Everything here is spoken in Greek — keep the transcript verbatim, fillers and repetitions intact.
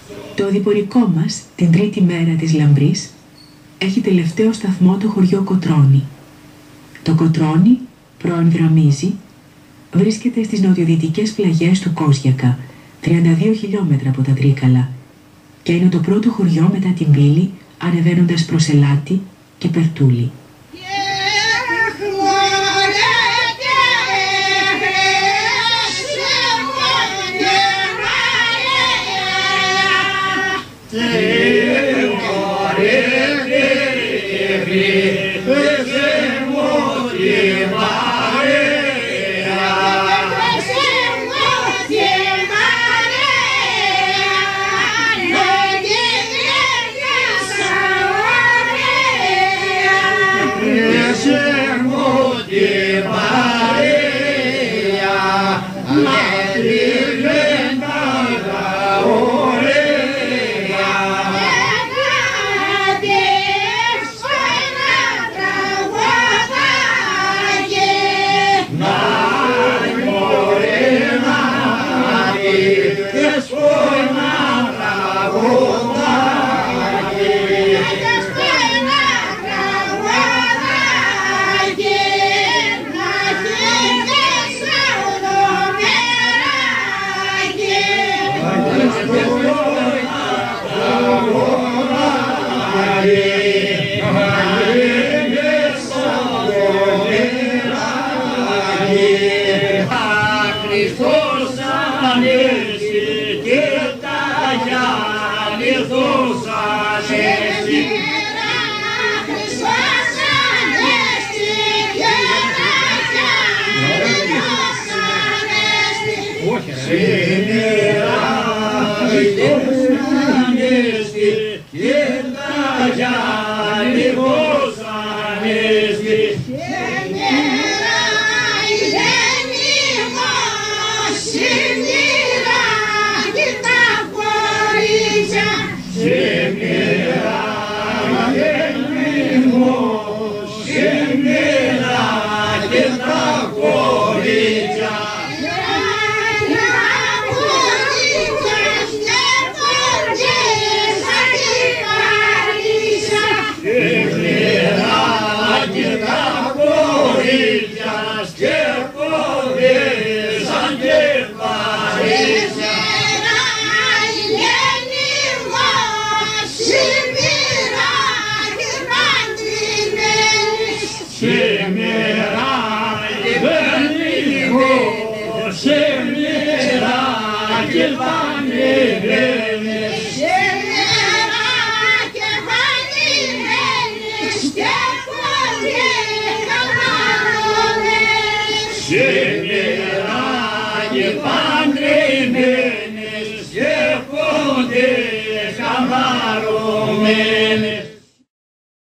Το διπορικό μας, την τρίτη μέρα της λαμπρής, έχει τελευταίο σταθμό το χωριό Κοτρώνη. Το Κοτρώνη, πρώην Δραμίζη, βρίσκεται στις νοτιοδυτικές πλαγιές του Κόζιακα, τριάντα δύο χιλιόμετρα από τα Τρίκαλα, και είναι το πρώτο χωριό μετά την πύλη, ανεβαίνοντας προς Ελάτη και Περτούλη. Χαμαρωμένες